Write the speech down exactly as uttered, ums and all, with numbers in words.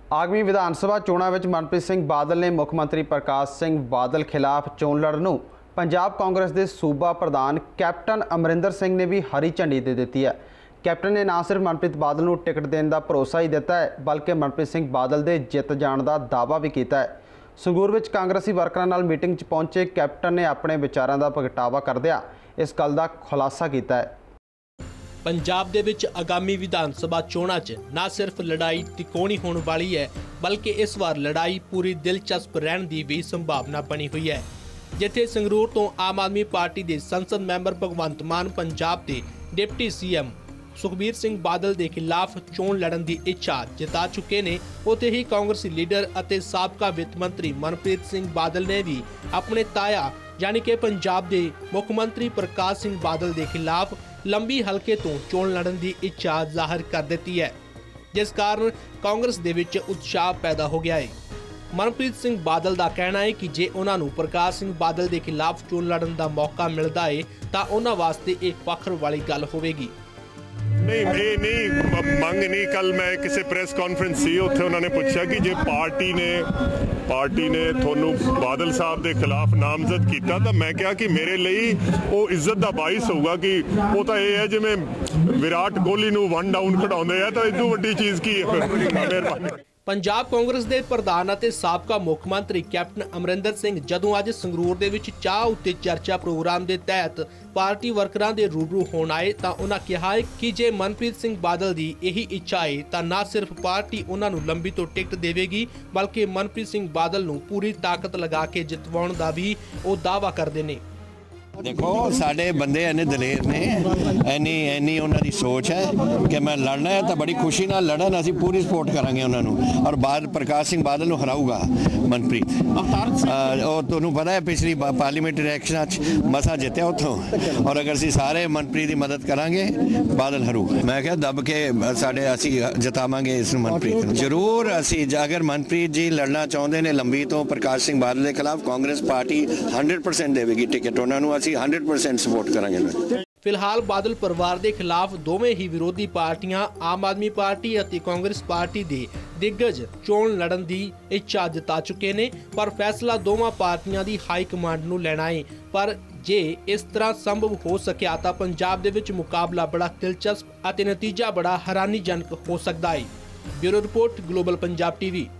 आगामी विधान सभा चोणां विच मनप्रीत सिंह बादल ने मुख मंत्री प्रकाश सिंह बादल खिलाफ चोण लड़न नूं पंजाब कांग्रेस के सूबा प्रधान कैप्टन अमरिंदर सिंह ने भी हरी झंडी दे दी है। कैप्टन ने ना सिर्फ मनप्रीत बादल नूं टिकट देने का भरोसा ही दिता है बल्कि मनप्रीत सिंह बादल के जित जाण का दावा भी किया है। संगरूर विच कांग्रेसी वर्करां नाल मीटिंग च पहुंचे कैप्टन ने अपने विचारों का प्रगटावा करदिआं इस गल का खुलासा किया है। पंजाब दे विच आगामी विधान सभा चोणां च ना सिर्फ लड़ाई तिकोनी होने वाली है बल्कि इस बार लड़ाई पूरी दिलचस्प रहने की भी संभावना बनी हुई है। जिथे संगरूर तो आम आदमी पार्टी के संसद मैंबर भगवंत मान पंजाब के deputy C M Sukhbir Singh Badal के खिलाफ चोण लड़न की इच्छा जता चुके ने, उत्थे ही कांग्रेसी लीडर और साबका वित्त मंत्री मनप्रीत सिंह बादल ने भी अपने ताया यानी कि पंजाब के मुख मंत्री प्रकाश सिंह बादल के खिलाफ लंबी हल्के तो चोण लड़न की इच्छा जाहिर कर दी है, जिस कारण कांग्रेस दे विच उत्साह पैदा हो गया है। मनप्रीत सिंह बादल का कहना है कि जे उन्होंने प्रकाश सिंह बादल के खिलाफ चोण लड़न का मौका मिलता है तो उन्होंने वास्ते एक फखर वाली गल होगी। नहीं ये नहीं मंग नहीं। कल मैं किसी प्रेस कॉन्फ्रेंस सी उत्थे उन्होंने पूछा कि जे पार्टी ने पार्टी ने थोनू बादल साहब के खिलाफ नामजद किया तो मैं क्या कि मेरे लिए वो इज्जत का बाइस होगा कि वो तो ये है जिवें विराट कोहली नू वन डाउन खड़ाउंदे आ तो इदू वड्डी चीज़ की है। मेहरबानी। पंजाब कांग्रेस के प्रधान और साबका मुख मंत्री कैप्टन अमरिंदर सिंह जदों अज संगरूर दे विच चाह उत्ते चर्चा प्रोग्राम के तहत पार्टी वर्करां दे रूबरू होण आए तो उन्होंने कहा है कि जे मनप्रीत सिंह बादल की यही इच्छा है तो ना सिर्फ पार्टी उन्होंने लंबी तो टिकट देवेगी बल्कि मनप्रीत सिंह बादल नूं पूरी ताकत लगा के जितवाउण दा भी वो दावा करते हैं। देखो साढ़े बंदे इन्ने दलेर ने इन्नी इन्नी उन्होंने सोच है कि मैं लड़ना है तो बड़ी खुशी ना लड़न, असी पूरी सपोर्ट करांगे उन्होंने और बाद प्रकाश सिंह बादल नूं हराऊगा मनप्रीत। और तुहानूं पता है पिछली पार्लीमेंट इलैक्शन मसा जितया उत्थों और अगर असी सारे मनप्रीत की मदद करांगे बादल हरूगा। मैं क्या दब के साढ़े असी जितावांगे इस मनप्रीत जरूर। असी अगर मनप्रीत जी लड़ना चाहते हैं लंबी तो प्रकाश सिंह बादल के खिलाफ कांग्रेस पार्टी हंड्रेड परसेंट देगी टिकट उन्होंने हंड्रेड परसेंट सपोर्ट करांगे। फिलहाल बादल परिवार के खिलाफ दोवें ही विरोधी पार्टियां आम आदमी पार्टी और कांग्रेस पार्टी के दिग्गज चोण लड़न की इच्छा जता चुके ने, पर फैसला दोवां पार्टियां की हाई कमांड नूं लेना है। पर जे इस तरह संभव हो सकिया तो पंजाब दे विच मुकाबला बड़ा दिलचस्प और नतीजा बड़ा हैरानीजनक हो सकता है। Bureau report global Punjab TV.